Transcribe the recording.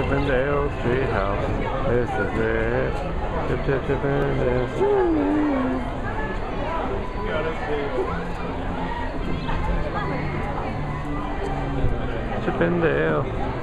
Chippendale Street House. This is it. Chippendale Street. Chippendale.